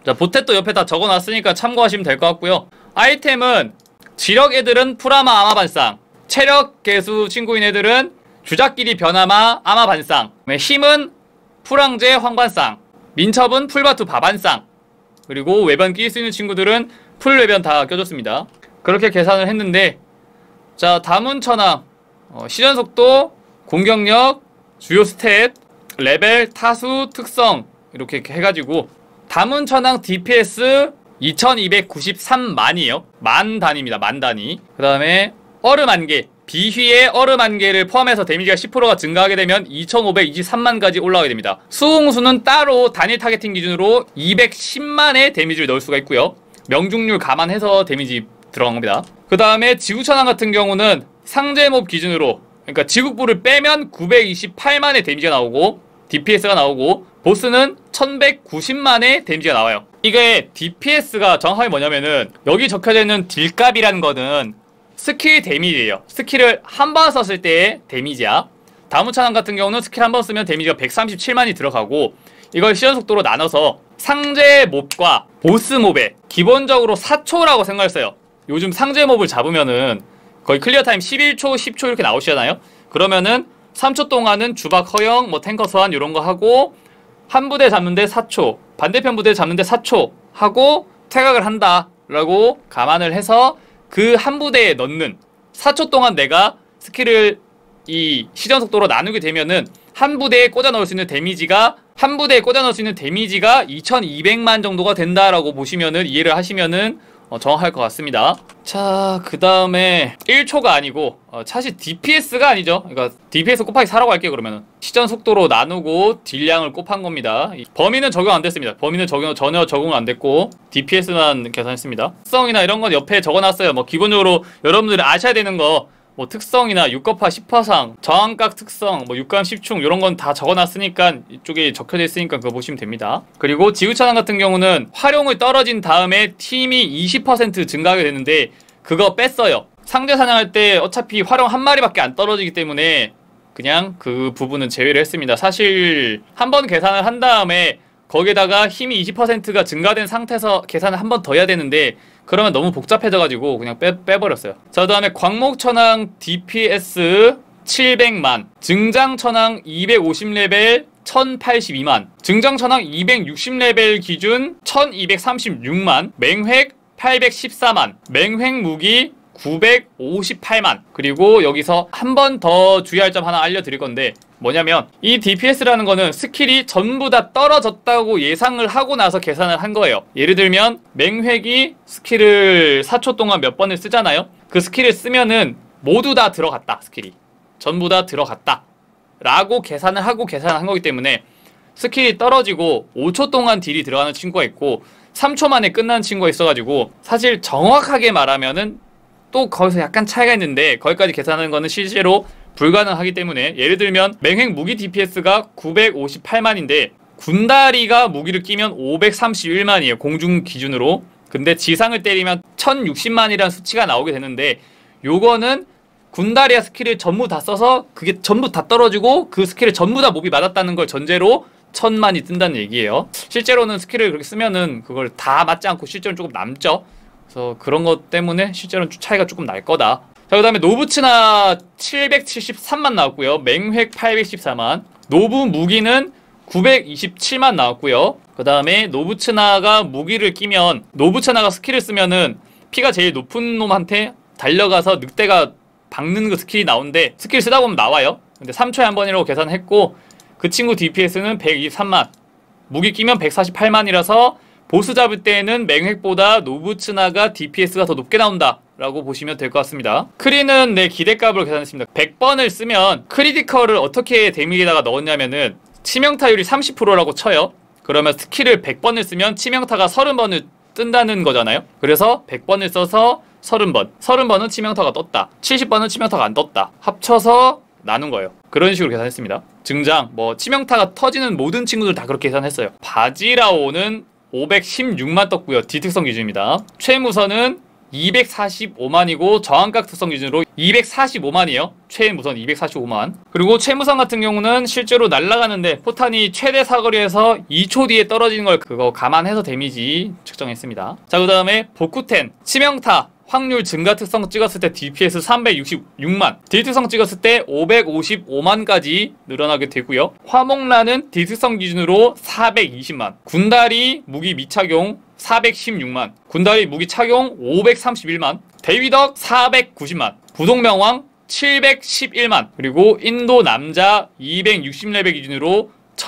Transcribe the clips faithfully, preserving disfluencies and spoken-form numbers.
자, 보텟도 옆에 다 적어놨으니까 참고하시면 될 것 같고요. 아이템은 지력 애들은 풀아마 아마 반상, 체력 개수 친구인 애들은 주작끼리 변아마 아마 반상, 힘은 풀황제 황반상, 민첩은 풀바투 바반상, 그리고 외변 끼일 수 있는 친구들은 풀외변 다 껴줬습니다. 그렇게 계산을 했는데, 자, 다문천왕 어, 시전속도, 공격력, 주요 스탯, 레벨, 타수, 특성 이렇게 해가지고 다문천왕 디피에스 이천이백구십삼만이에요 만 단위입니다. 만 단위. 그 다음에 얼음 안개, 비휘의 얼음 안개를 포함해서 데미지가 십 퍼센트가 증가하게 되면 이천오백이십삼만까지 올라가게 됩니다. 수홍수는 따로 단일 타겟팅 기준으로 이백십만의 데미지를 넣을 수가 있고요. 명중률 감안해서 데미지 들어간 겁니다. 그 다음에 지구천왕 같은 경우는 상제몹 기준으로, 그러니까 지국부를 빼면 구백이십팔만의 데미지가 나오고 디피에스가 나오고, 보스는 천백구십만의 데미지가 나와요. 이게 디피에스가 정확하게 뭐냐면은 여기 적혀져 있는 딜값이라는 거는 스킬 데미지예요. 스킬을 한 번 썼을 때의 데미지야. 다문천왕 같은 경우는 스킬 한 번 쓰면 데미지가 백삼십칠만이 들어가고, 이걸 시전속도로 나눠서 상제 몹과 보스 몹에 기본적으로 사 초라고 생각했어요. 요즘 상제 몹을 잡으면은 거의 클리어 타임 십일 초, 십 초 이렇게 나오시잖아요. 그러면은 삼 초 동안은 주박 허용, 뭐 탱커 소환 이런 거 하고, 한 부대 잡는데 사 초, 반대편 부대 잡는데 사 초 하고 퇴각을 한다 라고 감안을 해서 그 한 부대에 넣는 사 초 동안 내가 스킬을 이 시전 속도로 나누게 되면은 한 부대에 꽂아 넣을 수 있는 데미지가 한 부대에 꽂아 넣을 수 있는 데미지가 이천이백만 정도가 된다라고 보시면은 이해를 하시면은 어, 정확할 것 같습니다. 자, 그 다음에 일 초가 아니고 어, 사실 디피에스가 아니죠. 그러니까 디피에스 곱하기 사라고 할게요. 그러면은 시전 속도로 나누고 딜량을 곱한 겁니다. 범위는 적용 안 됐습니다. 범위는 적용 전혀 적용 안 됐고 디피에스만 계산했습니다. 특성이나 이런 건 옆에 적어놨어요. 뭐 기본적으로 여러분들이 아셔야 되는 거, 뭐 특성이나 육거파 십화상, 저항각 특성, 뭐 육감 십충 이런 건 다 적어놨으니까 이쪽에 적혀져 있으니까 그거 보시면 됩니다. 그리고 지구천왕 같은 경우는 활용을 떨어진 다음에 팀이 이십 퍼센트 증가하게 되는데 그거 뺐어요. 상대 사냥할 때 어차피 활용 한 마리밖에 안 떨어지기 때문에 그냥 그 부분은 제외를 했습니다. 사실 한 번 계산을 한 다음에 거기에다가 힘이 이십 퍼센트가 증가된 상태에서 계산을 한 번 더 해야 되는데 그러면 너무 복잡해져가지고 그냥 빼, 빼버렸어요. 자, 그 다음에 광목천왕 디피에스 칠백만, 증장천왕 이백오십 레벨 천팔십이만, 증장천왕 이백육십 레벨 기준 천이백삼십육만, 맹획 팔백십사만, 맹획 무기 구백오십팔만. 그리고 여기서 한 번 더 주의할 점 하나 알려드릴 건데 뭐냐면 이 디피에스라는 거는 스킬이 전부 다 떨어졌다고 예상을 하고 나서 계산을 한 거예요. 예를 들면 맹획이 스킬을 사 초 동안 몇 번을 쓰잖아요. 그 스킬을 쓰면은 모두 다 들어갔다. 스킬이 전부 다 들어갔다 라고 계산을 하고 계산을 한 거기 때문에 스킬이 떨어지고 오 초 동안 딜이 들어가는 친구가 있고 삼 초 만에 끝나는 친구가 있어가지고 사실 정확하게 말하면은 또 거기서 약간 차이가 있는데 거기까지 계산하는 거는 실제로 불가능하기 때문에, 예를 들면 맹획 무기 디피에스가 구백오십팔만인데 군다리가 무기를 끼면 오백삼십일만이에요 공중 기준으로. 근데 지상을 때리면 천육십만이라는 수치가 나오게 되는데 요거는 군다리아 스킬을 전부 다 써서 그게 전부 다 떨어지고 그 스킬을 전부 다 몹이 맞았다는 걸 전제로 천만이 뜬다는 얘기예요. 실제로는 스킬을 그렇게 쓰면은 그걸 다 맞지 않고 실제로는 조금 남죠. 그래서 그런 것 때문에 실제로는 차이가 조금 날 거다. 자, 그 다음에 노부츠나 칠백칠십삼만 나왔고요. 맹획 팔백십사만, 노부 무기는 구백이십칠만 나왔고요. 그 다음에 노부츠나가 무기를 끼면, 노부츠나가 스킬을 쓰면은 피가 제일 높은 놈한테 달려가서 늑대가 박는 그 스킬이 나오는데 스킬 쓰다 보면 나와요. 근데 삼 초에 한 번이라고 계산했고 그 친구 디피에스는 백이십삼만, 무기 끼면 백사십팔만이라서 보스 잡을 때에는 맹획보다 노부츠나가 디피에스가 더 높게 나온다 라고 보시면 될 것 같습니다. 크리는 내 기대값을 계산했습니다. 백 번을 쓰면 크리티컬을 어떻게 데미지에다가 넣었냐면은 치명타율이 삼십 퍼센트라고 쳐요. 그러면 스킬을 백 번을 쓰면 치명타가 삼십 번을 뜬다는 거잖아요. 그래서 백 번을 써서 삼십 번, 삼십 번은 치명타가 떴다, 칠십 번은 치명타가 안 떴다, 합쳐서 나눈 거예요. 그런 식으로 계산했습니다. 증장, 뭐 치명타가 터지는 모든 친구들 다 그렇게 계산했어요. 바지라오는 오백십육만 떴고요. D특성 기준입니다. 최무선은 이백사십오만이고 저항각 특성 기준으로 이백사십오만이에요. 최무선 이백사십오만. 그리고 최무선 같은 경우는 실제로 날아가는데 포탄이 최대 사거리에서 이 초 뒤에 떨어지는 걸 그거 감안해서 데미지 측정했습니다. 자, 그 다음에 복구텐 치명타 확률 증가 특성 찍었을 때 디피에스 삼백육십육만, 딜 특성 찍었을 때 오백오십오만까지 늘어나게 되고요. 화목란은 딜 특성 기준으로 사백이십만, 군다리 무기 미착용 사백십육만, 군다리 무기 착용 오백삼십일만, 대위덕 사백구십만, 부동명왕 칠백십일만, 그리고 인도 남자 이백육십 레벨 기준으로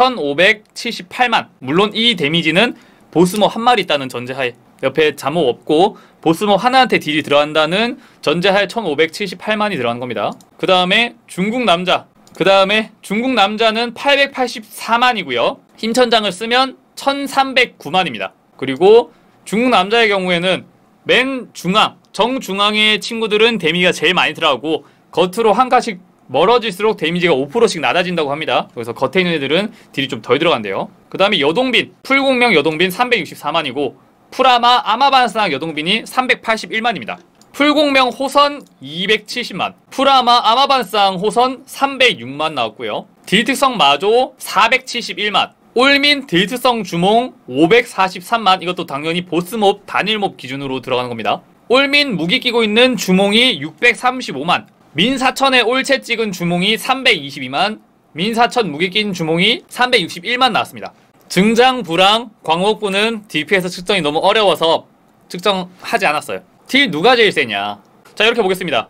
천오백칠십팔만. 물론 이 데미지는 보스모 한 마리 있다는 전제하에, 옆에 잠옷 없고 보스모 하나한테 딜이 들어간다는 전제하에 천오백칠십팔만이 들어가는 겁니다. 그 다음에 중국 남자, 그 다음에 중국 남자는 팔백팔십사만이고요 힘천장을 쓰면 천삼백구만입니다 그리고 중국 남자의 경우에는 맨 중앙, 정중앙의 친구들은 데미지가 제일 많이 들어가고 겉으로 한 칸씩 멀어질수록 데미지가 오 퍼센트씩 낮아진다고 합니다. 그래서 겉에 있는 애들은 딜이 좀 덜 들어간대요. 그 다음에 여동빈, 풀공명 여동빈 삼백육십사만이고 풀아마 아마반상 여동빈이 삼백팔십일만입니다. 풀공명 호선 이백칠십만, 풀아마 아마반상 호선 삼백육만 나왔고요. 딜특성 마조 사백칠십일만, 올민 딜특성 주몽 오백사십삼만. 이것도 당연히 보스몹 단일몹 기준으로 들어가는 겁니다. 올민 무기 끼고 있는 주몽이 육백삼십오만, 민사천에 올채 찍은 주몽이 삼백이십이만, 민사천 무기 낀 주몽이 삼백육십일만 나왔습니다. 증장, 불황, 광목부는 디피에스 측정이 너무 어려워서 측정하지 않았어요. 딜 누가 제일 세냐? 자, 이렇게 보겠습니다.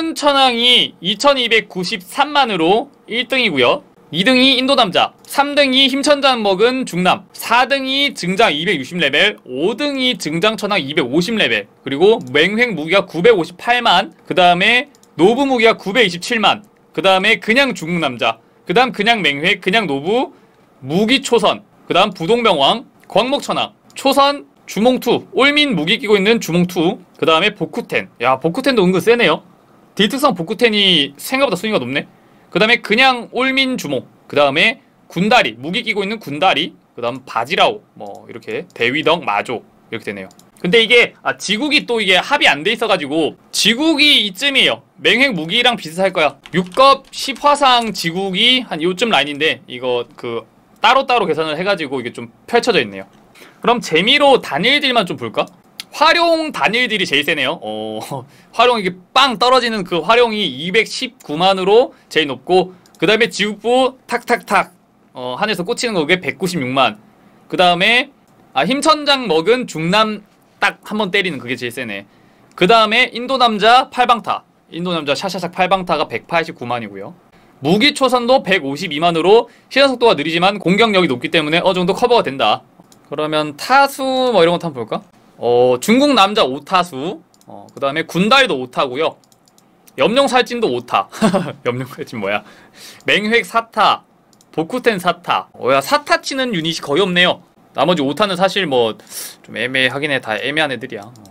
다문천왕이 이천이백구십삼만으로 일 등이고요 이 등이 인도남자, 삼 등이 힘천장 먹은 중남, 사 등이 증장 이백육십 레벨, 오 등이 증장천왕 이백오십 레벨, 그리고 맹획 무기가 구백오십팔만, 그 다음에 노부 무기가 구백이십칠만, 그 다음에 그냥 중국남자, 그 다음 그냥 맹획, 그냥 노부, 무기초선, 그 다음 부동명왕, 광목천왕, 초선, 주몽투, 올민 무기 끼고 있는 주몽투, 그 다음에 복쿠텐. 야, 복쿠텐도 은근 세네요. 딜특성 복쿠텐이 생각보다 순위가 높네. 그 다음에 그냥 올민 주몽, 그 다음에 군다리, 무기 끼고 있는 군다리, 그 다음 바지라오, 뭐 이렇게 대위덕, 마조 이렇게 되네요. 근데 이게 아, 지국이 또 이게 합이 안 돼 있어가지고 지국이 이쯤이에요. 맹획 무기랑 비슷할 거야. 육급 십 화상 지국이 한 요쯤 라인인데 이거 그 따로따로 계산을 해가지고 이게 좀 펼쳐져 있네요. 그럼 재미로 단일딜만 좀 볼까? 활용 단일딜이 제일 세네요. 어, 활용 이게 빵 떨어지는 그 활용이 이백십구만으로 제일 높고, 그 다음에 지국부 탁탁탁 어, 하늘에서 꽂히는 거 그게 백구십육만. 그 다음에 아, 힘천장 먹은 중남 딱 한 번 때리는 그게 제일 세네. 그 다음에 인도남자 팔방타, 인도남자 샤샤샥 팔방타가 백팔십구만이고요 무기초선도 백오십이만으로 시야속도가 느리지만 공격력이 높기 때문에 어느정도 커버가 된다. 그러면 타수 뭐 이런 것도 한번 볼까? 어, 중국 남자 오 타수, 어, 그 다음에 군다리도 오 타고요 염룡살진도 오 타. 염룡살진 뭐야? 맹획 사 타, 복쿠텐 사 타. 어야, 사 타 치는 유닛이 거의 없네요. 나머지 오 타는 사실 뭐 좀 애매하긴 해. 다 애매한 애들이야.